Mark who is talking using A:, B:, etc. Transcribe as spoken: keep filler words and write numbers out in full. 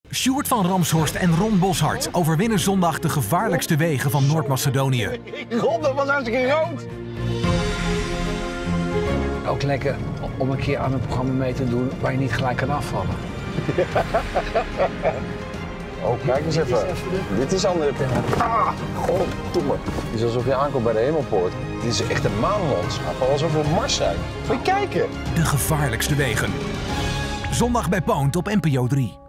A: Sjoerd van Ramshorst en Ron Boshart overwinnen zondag de gevaarlijkste wegen van Noord-Macedonië.
B: God, dat was hartstikke rood!
C: Ook lekker om een keer aan een programma mee te doen waar je niet gelijk kan afvallen.
B: Oh, kijk eens even. Dit is andere. Ah, goddomme. Het is alsof je aankomt bij de hemelpoort. Dit is echt een maanlandschap, alsof we op Mars zijn. Moet je kijken.
A: De gevaarlijkste wegen. Zondag bij Poont op N P O drie.